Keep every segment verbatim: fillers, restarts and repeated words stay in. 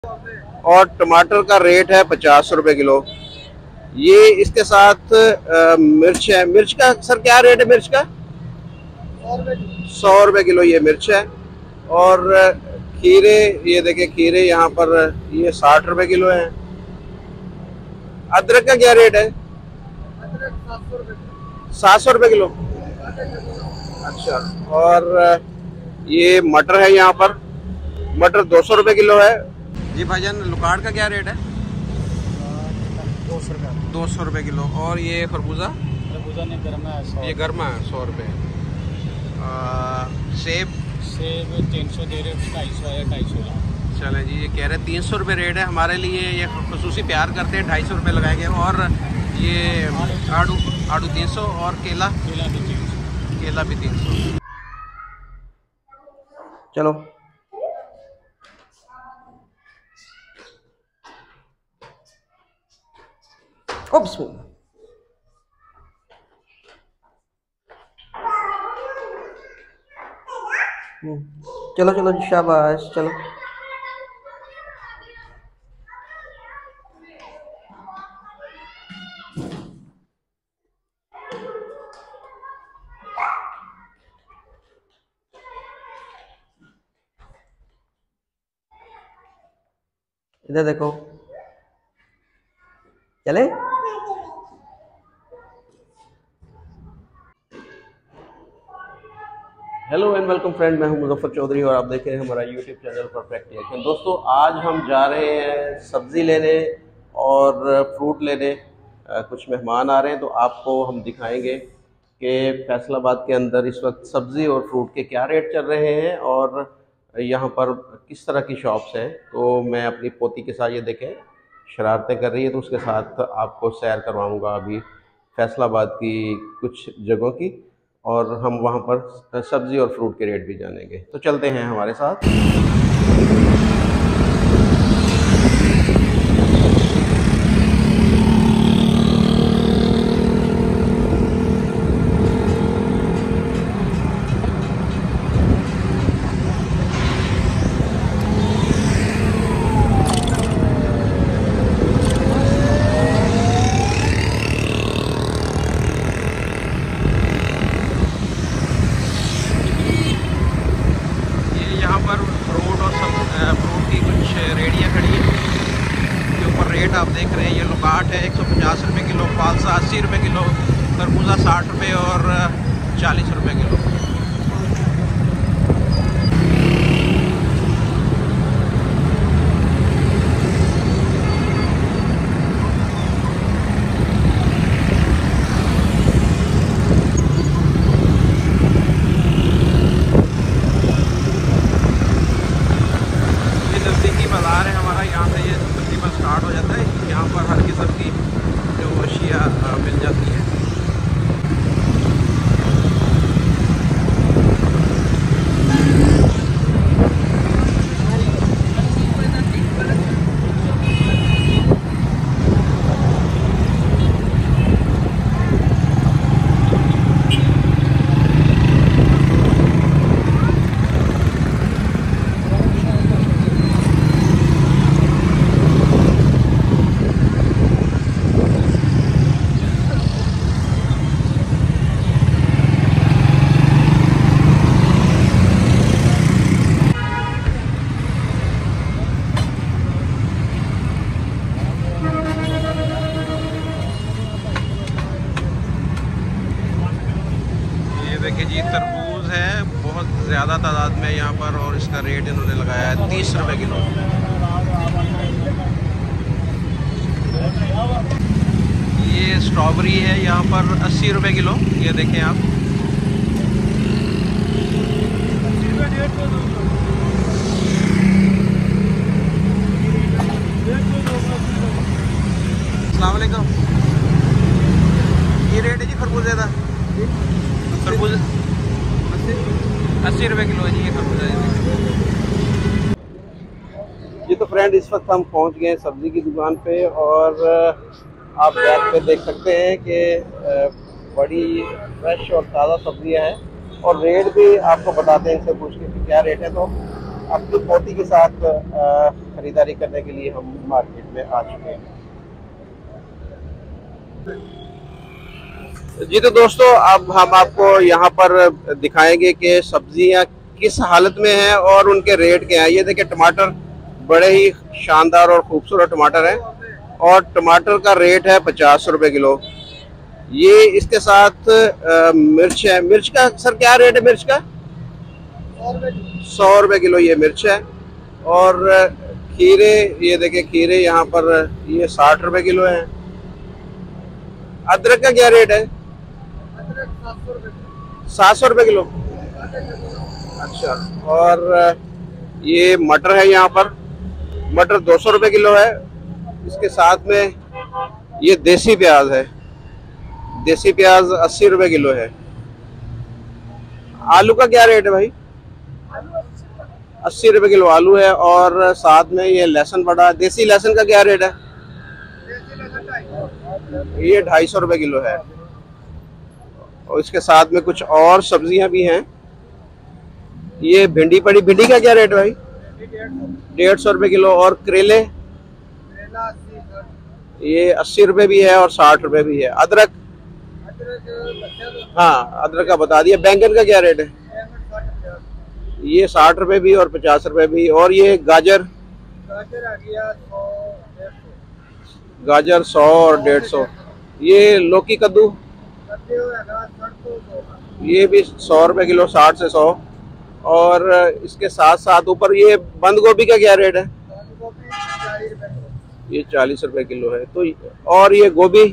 और टमाटर का रेट है पचास रुपए किलो। ये इसके साथ आ, मिर्च है। मिर्च का सर क्या रेट है मिर्च का? सौ रुपए किलो ये मिर्च है। और खीरे, ये देखिए खीरे यहाँ पर ये साठ रुपए किलो है। अदरक का क्या रेट है? सात सौ रुपए किलो। अच्छा। और ये मटर है यहाँ पर, मटर दो सौ रुपए किलो है। जी भाईजान, लुकाड़ का क्या रेट है? दो सौ रुपये दो सौ रुपये किलो। और ये खरबूजा? खरबूजा नहीं गर्म है, ये गर्मा है, सौ रुपये। सेब? सेब तीन सौ दे रहे, ढाई सौ है, ढाई सौ। चलें जी, ये कह रहे हैं तीन सौ रुपये रेट है हमारे लिए, ये खसूसी प्यार करते हैं, ढाई सौ रुपये लगाएंगे। और ये आड़ू आड़ू तीन सौ। और केला? केला भी तीन सौ। केला भी तीन सौ। चलो ओ बिस्मिल्लाह। चलो चलो जी, शाबाश, चलो। इधर देखो, चले। हेलो एंड वेलकम फ्रेंड, मैं हूं मुजफ्फर चौधरी और आप देख रहे हैं हमारा यूट्यूब चैनल परफेक्ट रिएक्शन। दोस्तों, आज हम जा रहे हैं सब्ज़ी लेने और फ्रूट लेने। कुछ मेहमान आ रहे हैं तो आपको हम दिखाएंगे कि फैसलाबाद के अंदर इस वक्त सब्ज़ी और फ्रूट के क्या रेट चल रहे हैं और यहाँ पर किस तरह की शॉप्स हैं। तो मैं अपनी पोती के साथ, ये देखें शरारतें कर रही है, तो उसके साथ आपको सैर करवाऊँगा अभी फैसलाबाद की कुछ जगहों की, और हम वहाँ पर सब्ज़ी और फ्रूट के रेट भी जानेंगे। तो चलते हैं हमारे साथ। आप देख रहे हैं ये लुकाट है एक सौ पचास रुपये किलो, फालसा अस्सी रुपये किलो, खरबूजा साठ रुपये और चालीस रुपये किलो। ये नज़दीकी बाज़ार है हमारा, यहाँ से ये तकरीबन स्टार्ट हो जाता है। यहाँ पर हर किस्म की जो अशिया मिल जाती है। देखिए जी, तरबूज है बहुत ज़्यादा तादाद में यहाँ पर, और इसका रेट इन्होंने लगाया है तीस रुपये किलो। ये स्ट्रॉबेरी है यहाँ पर अस्सी रुपये किलो, ये देखें आप। अस्सलाम वालेकुम। ये रेट है जी खरबूजे का? खरबूज अस्सी रुपये किलो है जी ये खरबूजा। ये तो फ्रेंड, इस वक्त हम पहुंच गए सब्ज़ी की दुकान पे, और आप बैग पे देख सकते हैं कि बड़ी फ्रेश और ताज़ा सब्जियां हैं, और रेट भी आपको बताते हैं इनसे पूछ के कि क्या रेट है। तो अपनी पोती के साथ खरीदारी करने के लिए हम मार्केट में आ चुके हैं। जी तो दोस्तों, अब हम आपको यहाँ पर दिखाएंगे कि सब्जियाँ किस हालत में हैं और उनके रेट क्या हैं। ये देखिए, टमाटर बड़े ही शानदार और खूबसूरत टमाटर हैं और टमाटर का रेट है पचास रुपए किलो। ये इसके साथ आ, मिर्च है। मिर्च का सर क्या रेट है? मिर्च का सौ रुपए किलो ये मिर्च है। और खीरे, ये देखिए खीरे यहाँ पर ये साठ रुपए किलो है। अदरक का क्या रेट है? सात सौ रुपए किलो। अच्छा, और ये मटर है यहाँ पर, मटर दो सौ रुपए किलो है। इसके साथ में ये देसी प्याज है, देसी प्याज अस्सी रुपए किलो है। आलू का क्या रेट है भाई? अस्सी रुपए किलो आलू है। और साथ में ये लहसुन पड़ा है। देसी लहसुन का क्या रेट है? ये ढाई सौ रुपए किलो है। और इसके साथ में कुछ और सब्जियां भी हैं। ये भिंडी पड़ी, भिंडी का क्या रेट है भाई? डेढ़ सौ रुपए किलो। और करेले ये अस्सी रुपए भी है और साठ रुपए भी है। अदरक, हाँ अदरक का बता दिया। बैंगन का क्या रेट है? ये साठ रुपए भी और पचास रुपए भी। और ये गाजर, गाजर आ गया गाजर सौ और डेढ़ सौ। ये लौकी कद्दू, ये भी सौ रुपए किलो, साठ से सौ। और इसके साथ साथ ऊपर ये बंद गोभी का क्या रेट है? ये चालीस रुपए किलो है। तो और ये गोभी,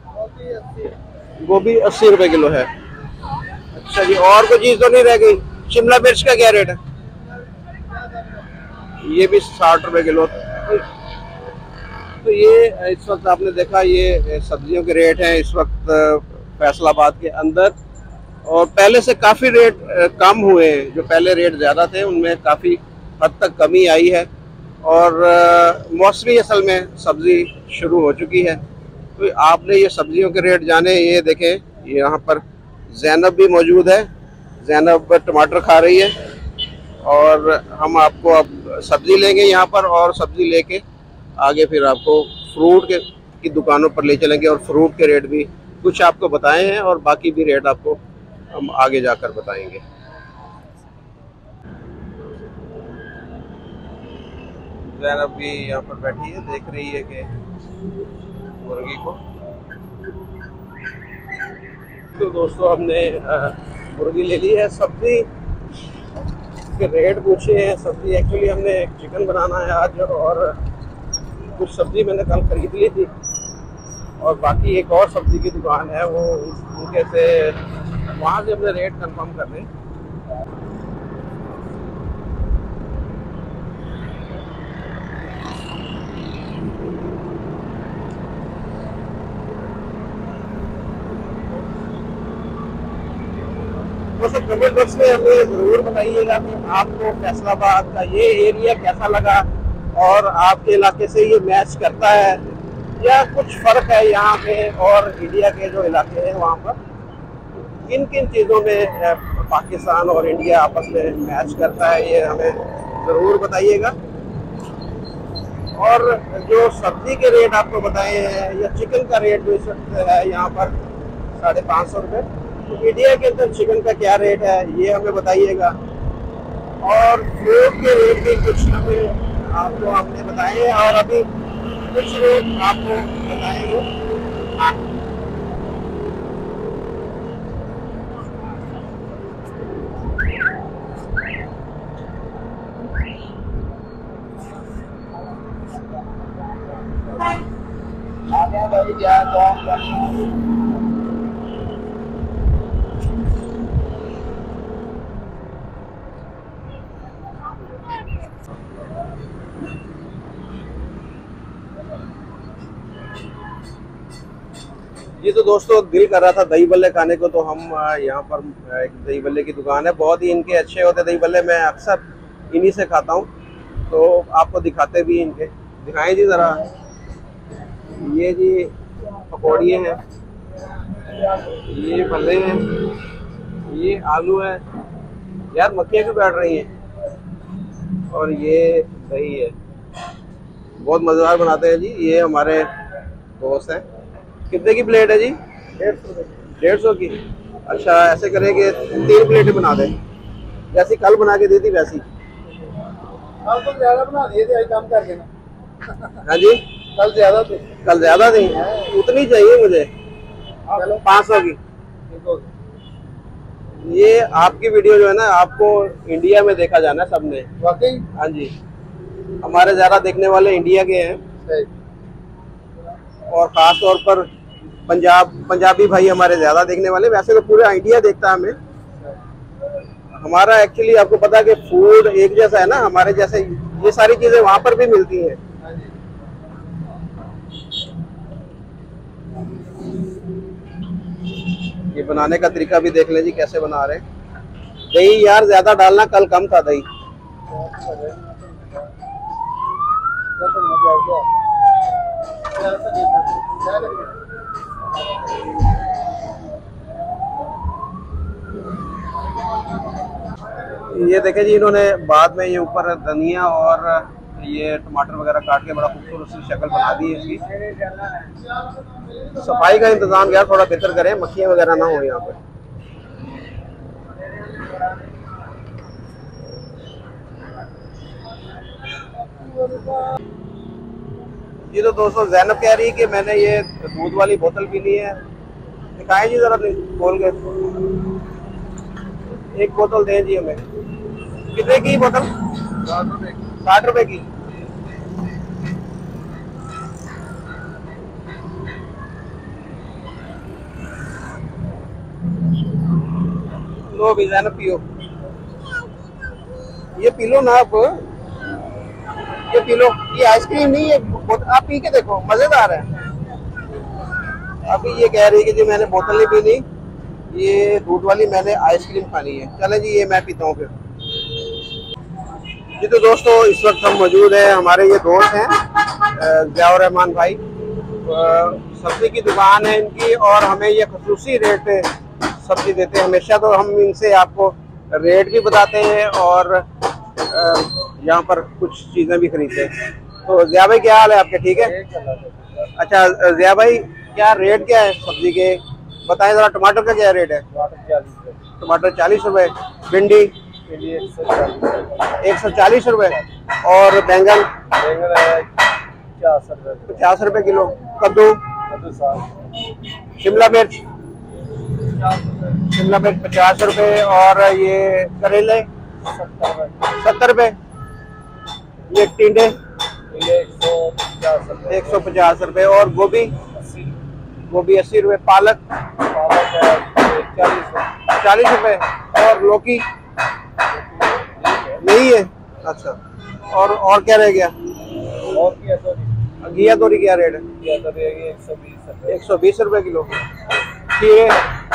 गोभी अस्सी रुपए किलो है। अच्छा जी, और कोई चीज तो नहीं रह गई? शिमला मिर्च का क्या रेट है? ये भी साठ रुपए किलो। तो ये इस वक्त आपने देखा, ये सब्जियों के रेट हैं इस वक्त फैसलाबाद के अंदर। और पहले से काफ़ी रेट कम हुए हैं। जो पहले रेट ज़्यादा थे उनमें काफ़ी हद तक कमी आई है। और मौसमी असल में सब्ज़ी शुरू हो चुकी है। तो आपने ये सब्जियों के रेट जाने। ये देखें, यहाँ पर ज़ैनब भी मौजूद है। ज़ैनब टमाटर खा रही है। और हम आपको अब सब्ज़ी लेंगे यहाँ पर, और सब्ज़ी लेके आगे फिर आपको फ्रूट के की दुकानों पर ले चलेंगे और फ्रूट के रेट भी कुछ आपको बताए हैं और बाकी भी रेट आपको हम आगे जाकर बताएंगे। ज़ैनब भी यहाँ पर बैठी है, देख रही है कि मुर्गी को। तो दोस्तों, हमने मुर्गी ले ली है। सब्जी के रेट पूछे हैं। सब्जी एक्चुअली हमने चिकन बनाना है आज, और कुछ सब्जी मैंने कल खरीद ली थी। और बाकी एक और सब्जी की दुकान है, वो उनके से वहाँ से हमने रेट कंफर्म कर लें। तो सब कमेंट बॉक्स में हमें ज़रूर बताइएगा कि आपको फैसलाबाद का ये एरिया कैसा लगा, और आपके इलाके से ये मैच करता है या कुछ फ़र्क है यहाँ पे और इंडिया के जो इलाके हैं वहाँ पर। किन किन चीज़ों में पाकिस्तान और इंडिया आपस में मैच करता है, ये हमें ज़रूर बताइएगा। और जो सब्ज़ी के रेट आपको बताए हैं, या चिकन का रेट जो इस वक्त है यहाँ पर साढ़े पाँच सौ रुपये, तो इंडिया के अंदर चिकन का क्या रेट है ये हमें बताइएगा। और फ्रूट के रेट भी कुछ हमें आपको हमने बताए हैं, और अभी कुछ रेट आपको बताएंगे। ये तो दोस्तों दिल कर रहा था दही बल्ले खाने को, तो हम यहाँ पर एक दही बल्ले की दुकान है। बहुत ही इनके अच्छे होते दही बल्ले, मैं अक्सर इन्हीं से खाता हूँ। तो आपको दिखाते भी इनके, दिखाएं जी ज़रा। ये जी पकौड़ियाँ हैं, ये भल्ले हैं, ये आलू है। यार मक्खियाँ क्यों बैठ रही हैं? और ये दही है, बहुत मज़ेदार बनाते हैं जी। ये हमारे दोस्त हैं। कितने की प्लेट है जी? डेढ़ सौ डेढ़ सौ की। अच्छा, ऐसे करें कि तीन प्लेटें बना दें, जैसी कल बना के दी थी वैसी। कल तो ज़्यादा बना दिए थे, कम कर देना। हाँ जी, कल ज़्यादा थे। कल ज़्यादा थी, उतनी चाहिए मुझे, चलो पाँच सौ की। ये आपकी वीडियो जो है ना, आपको इंडिया में देखा जाना है सबने। वाकई? हाँ जी, हमारे ज़्यादा देखने वाले इंडिया के हैं, और ख़ास तौर पर पंजाब पंजाबी भाई हमारे ज़्यादा देखने वाले। वैसे तो पूरा इंडिया देखता है हमें। हमारा एक्चुअली आपको पता है कि फूड एक जैसा है ना, हमारे जैसे ये सारी चीज़ें वहाँ पर भी मिलती हैं। ये बनाने का तरीका भी देख लें जी, कैसे बना रहे हैं। दही यार ज़्यादा डालना, कल कम था दही। ये देखें जी, इन्होंने बाद में ये ऊपर धनिया और ये टमाटर वगैरह काट के बड़ा खूबसूरत सी शक्ल बना दी है इसकी। सफाई का इंतजाम यार थोड़ा बेहतर करें, मक्खियाँ वगैरह ना हो यहाँ पे। ये तो दोस्तों ज़ैनब कह रही है कि मैंने ये दूध वाली बोतल पीनी है। दिखाएं जी जरा खोल के, एक बोतल दें जी हमें। कितने की बोतल? साठ रुपए की। लो भी ज़ैनब पियो, ये पी लो ना आप, ये पी लो। ये आइसक्रीम नहीं है, आप पी के देखो, मजेदार है। अभी ये कह रही है कि जी मैंने बोतल नहीं पीनी, ये दूध वाली मैंने आइसक्रीम खानी है। चले जी, ये मैं पीता हूँ फिर जी। तो दोस्तों इस वक्त हम मौजूद हैं, हमारे ये दोस्त हैं ज़ियाउर रहमान भाई, सब्जी की दुकान है इनकी, और हमें ये खसूसी रेट पे सब्जी देते हैं हमेशा। तो हम इनसे आपको रेट भी बताते हैं और यहाँ पर कुछ चीज़ें भी खरीदते हैं। तो ज़िया भाई क्या हाल है आपके? ठीक है। अच्छा ज़िया भाई, क्या रेट क्या है सब्जी के, बताएं ज़रा। टमाटर का क्या रेट है? टमाटर चालीस रुपए, भिंडी एक सौ चालीस रुपए, और बैंगन पचास रुपए किलो, कद्दू, शिमला मिर्च शिमला मिर्च पचास रुपए, और ये करेले सत्तर रुपए, ये टिंडे एक सौ पचास रुपए, और गोभी गोभी अस्सी रुपए, पालक चालीस रुपए, और लौकी नहीं है। अच्छा, और और क्या रह गया? और क्या तो घिया तोरी क्या रेट है? एक सौ बीस रुपए किलो, खीरे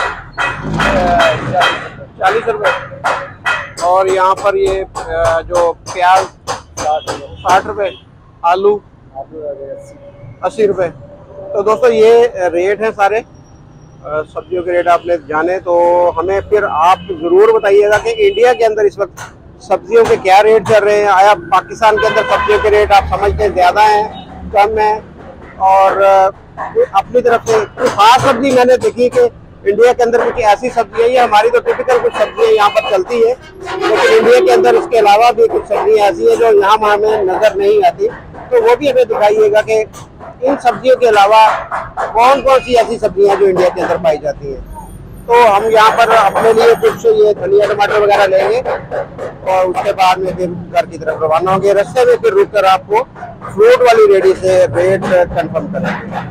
चालीस रुपए, और यहाँ पर ये जो प्याज साठ रुपए, आलू अस्सी रुपए। तो दोस्तों ये रेट हैं सारे सब्जियों के रेट। आपने जाने तो हमें फिर आप ज़रूर बताइएगा कि इंडिया के अंदर इस वक्त सब्जियों के क्या रेट चल रहे हैं। आया पाकिस्तान के अंदर सब्जियों के रेट आप समझते हैं ज़्यादा हैं, कम है, और अपनी तरफ से कुछ खास सब्जी मैंने देखी कि इंडिया के अंदर कुछ ऐसी सब्जी है, ये हमारी तो टिपिकल कुछ सब्जियाँ यहाँ पर चलती है, लेकिन इंडिया के अंदर इसके अलावा भी कुछ सब्जियाँ ऐसी है जो यहाँ हमें नज़र नहीं आती। तो वो भी हमें दिखाइएगा कि इन सब्जियों के अलावा कौन कौन सी ऐसी सब्जियाँ जो इंडिया के अंदर पाई जाती हैं। तो हम यहाँ पर अपने लिए कुछ ये धनिया टमाटर वगैरह लेंगे, और उसके बाद में फिर घर की तरफ रवाना होंगे। रास्ते में फिर रुक कर आपको फ्रूट वाली रेडी से रेट कंफर्म करेंगे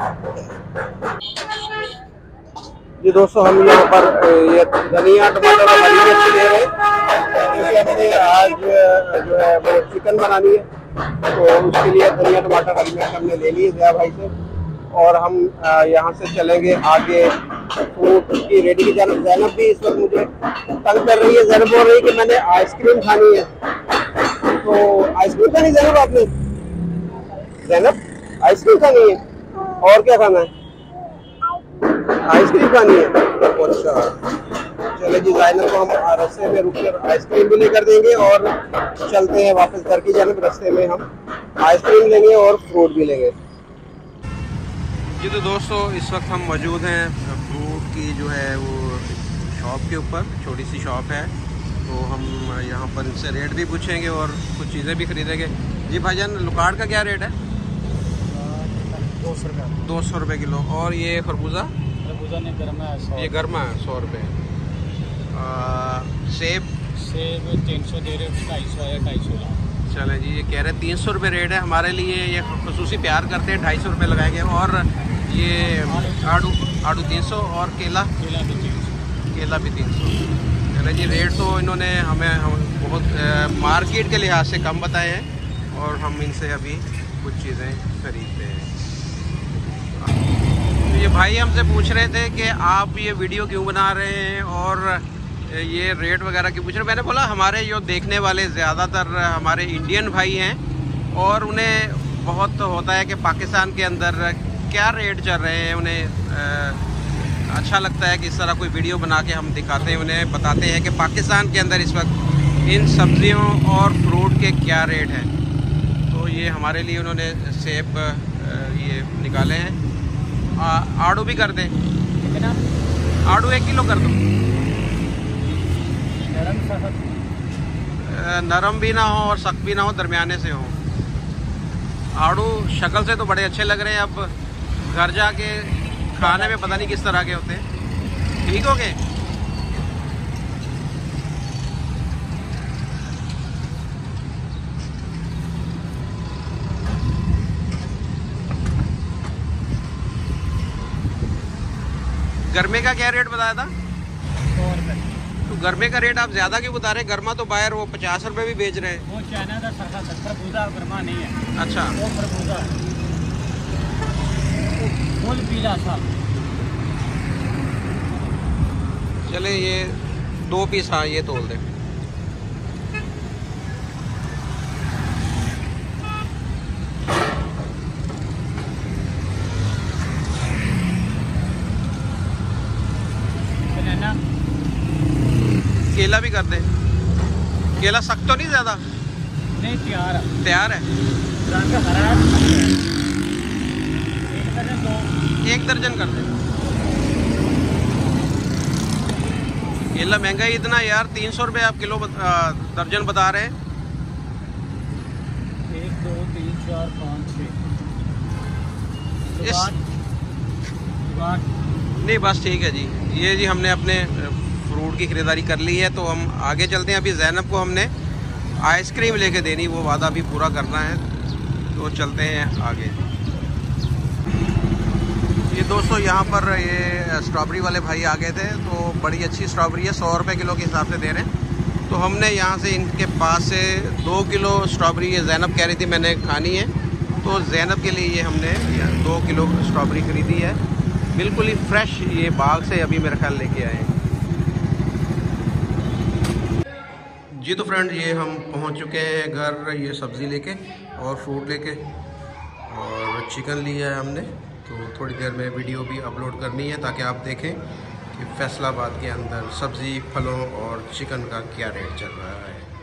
जी। दोस्तों हम यहाँ पर ये धनिया टमाटर और हरी मिर्च ले रहे हैं, क्योंकि हमने आज जो है वो चिकन बनानी है, तो उसके लिए धनिया टमाटर हरी मिर्च हमने ले ली ज़िया भाई से। और हम यहाँ से चलेंगे आगे फ्रूट की रेडी की जानब। ज़ैनब भी इस वक्त मुझे तंग कर रही है, ज़ैनब बोल रही है कि मैंने आइसक्रीम खानी है। तो आइसक्रीम खानी ज़ैनब आपने? ज़ैनब आइसक्रीम खानी है, और क्या खाना है? आइसक्रीम खानी है। अच्छा चले जी, ज़ाइनब को हम रास्ते में रुक कर आइसक्रीम भी लेकर देंगे और चलते हैं वापस घर की जानिब। रास्ते में हम आइसक्रीम लेंगे और फ्रूट भी लेंगे जी। तो दोस्तों इस वक्त हम मौजूद हैं फ्रूट की जो है वो शॉप के ऊपर, छोटी सी शॉप है। तो हम यहाँ पर इनसे रेट भी पूछेंगे और कुछ चीज़ें भी खरीदेंगे। जी भाईजान, लुकाड़ का क्या रेट है? दो सौ रुपये दो सौ रुपये किलो। और ये खरबूजा? खरबूजा नहीं गर्मा है, ये गर्मा है, सौ रुपये। सेब? सेब तीन सौ दे रहे, ढाई सौ है, ढाई सौ। चलें जी, ये कह रहे हैं तीन सौ रुपये रेट है हमारे लिए, ये खसूसी प्यार करते हैं, ढाई सौ रुपये लगाएंगे। और ये आड़ू आड़ू तीन सौ और केला? केला भी तीन सौ। केला भी तीन सौ। चलें जी, रेट तो इन्होंने हमें हम बहुत आ, मार्केट के लिहाज से कम बताए हैं और हम इनसे अभी कुछ चीज़ें खरीदते हैं। तो ये भाई हमसे पूछ रहे थे कि आप ये वीडियो क्यों बना रहे हैं और ये रेट वगैरह क्यों पूछ रहे हैं। मैंने बोला हमारे जो देखने वाले ज़्यादातर हमारे इंडियन भाई हैं और उन्हें बहुत होता है कि पाकिस्तान के अंदर क्या रेट चल रहे हैं। उन्हें आ, अच्छा लगता है कि इस तरह कोई वीडियो बना के हम दिखाते हैं, उन्हें बताते हैं कि पाकिस्तान के अंदर इस वक्त इन सब्जियों और फ्रूट के क्या रेट हैं। तो ये हमारे लिए उन्होंने सेब ये निकाले हैं। आ, आड़ू भी कर दें? आड़ू एक किलो कर दो। नरम भी ना हो और सख्त भी ना हो, दरमियाने से हो। आड़ू शक्ल से तो बड़े अच्छे लग रहे हैं, अब घर जाके खाने में पता नहीं किस तरह के होते हैं। ठीक हो गए? गरमे का क्या रेट बताया था? सौ रुपये। तो गरमे का रेट आप ज़्यादा क्यों बता रहे हैं? गरमा तो बाहर वो पचास रुपये भी बेच रहे हैं। वो चाइना का सरका खरबूजा गरमा नहीं है। अच्छा, वो खरबूजा है, फूल पीला सा। चले ये दो पीस, हाँ ये तोल दे। बनाना केला भी कर दे। केला सख्त तो नहीं ज़्यादा? नहीं, तैयार है। तैयार है। रंग हरा है। एक दर्जन दो। एक दर्जन कर दे। केला महंगा ही इतना यार, तीन सौ रुपये आप किलो बत, आ, दर्जन बता रहे हैं। एक दो तीन चार पाँच छः। इस नहीं बस ठीक है जी। ये जी हमने अपने फ्रूट की ख़रीदारी कर ली है, तो हम आगे चलते हैं। अभी ज़ैनब को हमने आइसक्रीम लेके देनी, वो वादा भी पूरा करना है, तो चलते हैं आगे। ये दोस्तों यहाँ पर ये स्ट्रॉबेरी वाले भाई आ गए थे, तो बड़ी अच्छी स्ट्रॉबेरी है, सौ रुपये किलो के हिसाब से दे रहे हैं। तो हमने यहाँ से इनके पास से दो किलो स्ट्रॉबेरी, ये ज़ैनब कह रही थी मैंने खानी है, तो ज़ैनब के लिए ये हमने दो किलो स्ट्रॉबेरी ख़रीदी है, बिल्कुल ही फ्रेश, ये बाग से अभी मेरा ख्याल लेके आए हैं जी। तो फ्रेंड ये हम पहुँच चुके हैं घर, ये सब्ज़ी लेके और फ्रूट लेके, और चिकन लिया है हमने। तो थोड़ी देर में वीडियो भी अपलोड करनी है ताकि आप देखें कि फैसलाबाद के अंदर सब्ज़ी, फलों और चिकन का क्या रेट चल रहा है।